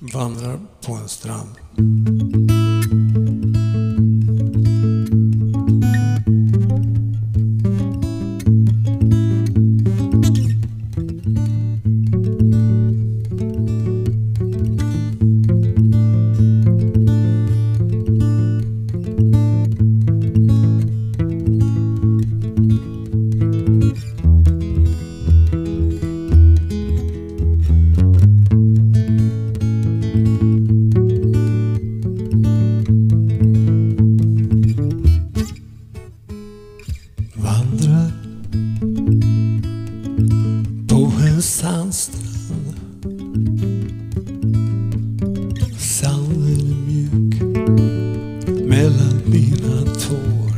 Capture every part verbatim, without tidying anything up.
vandrar på en strand. Vandrar på en sandstrand. Sanden är mjuk mellan mina tår.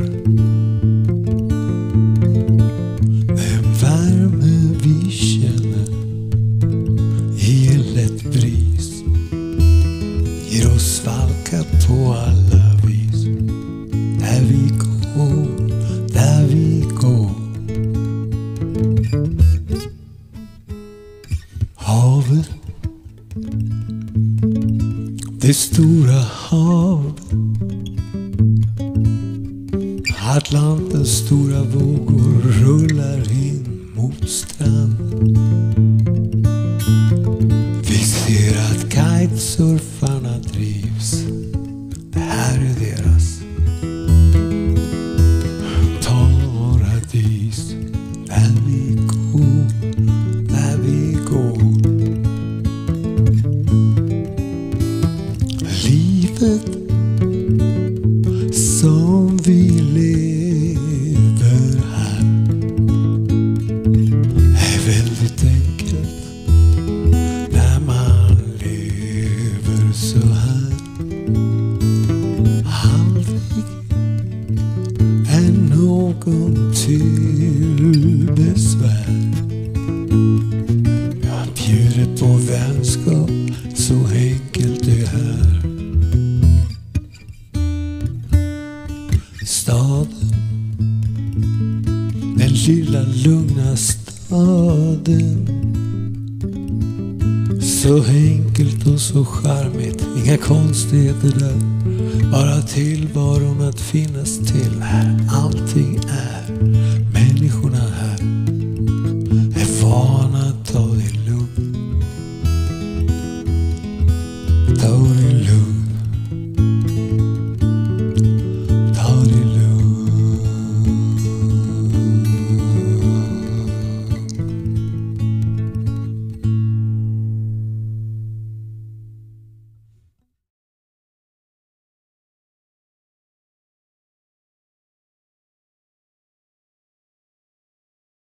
Den värme vi känner i en lätt bris ger oss svalkar på alla vis. Där vi går, där vi går. Havet, det stora havet. Atlantens stora vågor rullar in mot stranden. Vi ser att kitesurfarna drivs. Det här är deras paradis. Där vi går, där vi går. Livet som vi lever här är väldigt enkelt när man lever så här. Aldrig är någon till besvär. Jag bjuder på vänskap, så enkelt det här. Staden, den lilla lugna staden. Så enkelt och så charmigt, inga konstigheter där. Bara tillvaron att finnas till här allting är.